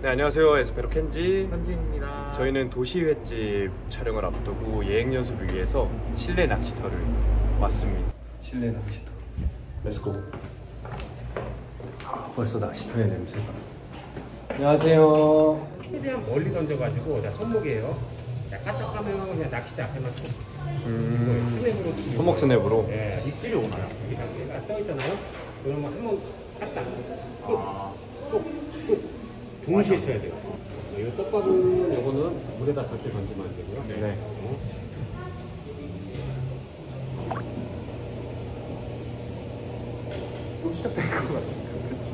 네, 안녕하세요. 에스페로 켄지 현진입니다. 저희는 도시 횟집 촬영을 앞두고 예행 연습을 위해서 실내 낚시터를 왔습니다. 실내 낚시터. 렛츠고. 벌써 낚시터의 냄새가. 안녕하세요. 최대한 멀리 던져가지고 손목이에요. 까딱하면 그냥 낚싯대 앞에만 스냅으로 손목 스냅으로? 네, 입질이 오나요? 여기가 떠있잖아요? 그러면 한번 까딱 뚝 동시에 쳐야 돼요. 이 떡밥은 이거는 물에다 절대 던지면 안 되고요. 네. 또 시작된 것 같아. 그치?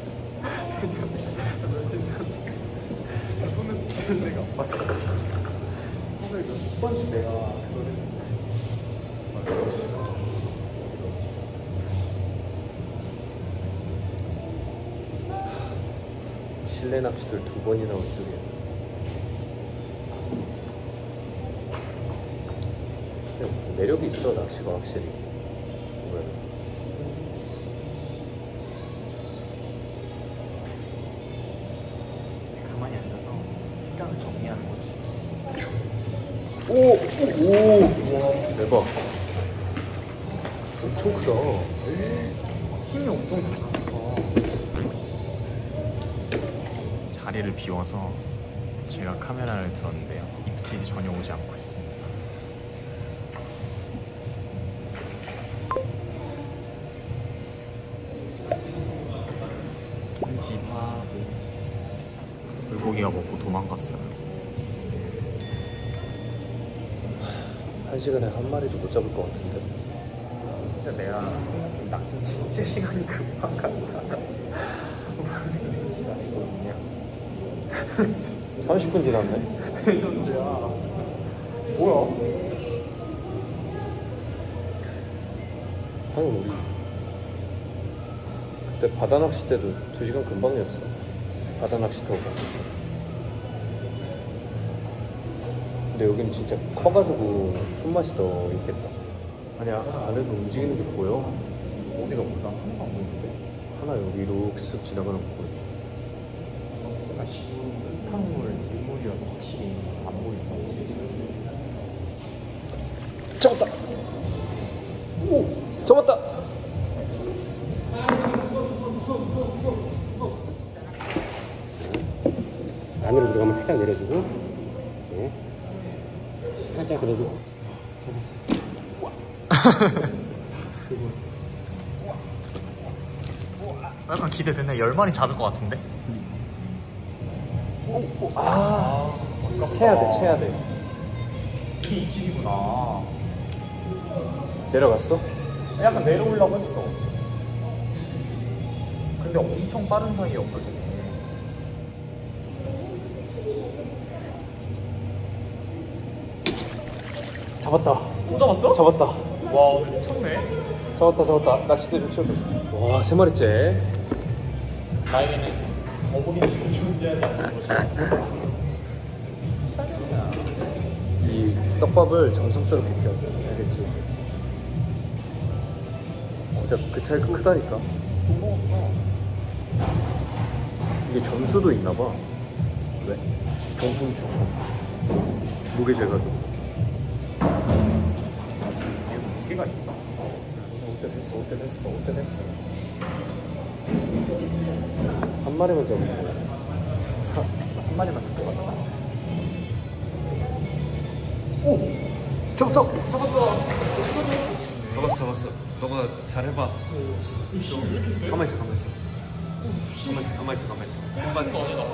손을 피는 데가 안 맞아. 손을 몇 번씩 내가 그거를 실내 낚시터를 2번이나 올 줄이야. 매력이 있어, 낚시가 확실히. 가만히 앉아서 생각을 정리하는 거지. 오! 대박. 엄청 크다. 힘이 엄청 좋다. 자리를 비워서 제가 카메라를 들었는데요. 입질이 전혀 오지 않고 있습니다. 김치하고 물고기가 먹고 도망갔어요. 1시간에 한 마리도 못 잡을 것 같은데. 진짜 내가 생각해 낚시 진짜 시간이 금방 간다. 30분 지났네. 레전드야. 뭐야? 방금 우리 그때 바다 낚시 때도 2시간 금방이었어. 바다 낚시 타고 갔을 때. 근데 여기는 진짜 커가지고 손맛이 더 있겠다. 아니야, 안에서 움직이는 게 보여. 어디가 보다 하나도 안 보이는데? 하나 여기 이렇게 쓱 지나가는 거 보여. 흙탕물 민물이라서 확실히 안 보인다. 잡았다. 오, 잡았다. 안으로 들어가면 살짝 내려주고, 네. 살짝 그래도 약간 기대되네. 10마리 잡을 것 같은데? 채야 돼, 채야 돼. 이게 입질이구나. 내려갔어? 약간 내려오려고 했어. 근데 엄청 빠른 사이에 없어지네. 잡았다. 또 잡았어? 잡았다. 와, 오늘 미쳤네. 잡았다. 낚싯대 좀 치워줘. 와, 3마리째. 나에게는 어머니는 존재하지 않는 것이야. 이 떡밥을 정성스럽게 껴야 돼. 알겠지? 진짜 그 차이가 크다니까. 이게 점수도 있나봐. 왜? 경품 추첨. 무게 재가지고. 무게가 있다. 올 때 됐어. 한 마리만 잡으면 돼. 한 마리만 잡고 갔다. 오! 잡았어! 잡았어. 너가 잘해봐. 가만히 있어. 한번.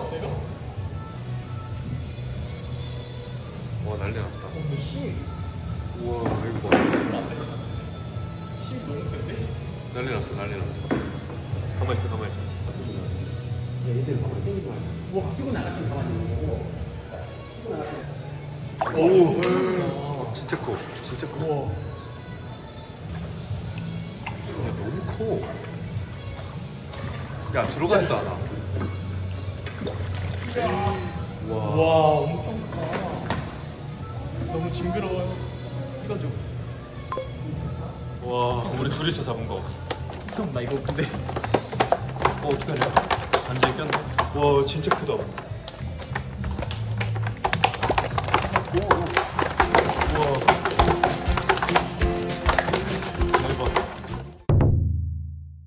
와, 난리 났다. 우와, 이거 봐. 힘이 너무 센데? 난리 났어. 가만히 있어. 얘들 막 땡기지 말고. 뭐 끼고 나가면 가만히 있는 거고. 오, 진짜 커. 우와. 야, 너무 커. 야, 들어가지도 않아. 와, 엄청 크다. 너무 징그러워요. 찍어줘. 와, 우리 둘이서 잡은 거. 형, 나 이거 근데 어떡하냐? 반지에 꼈네. 와, 진짜 크다.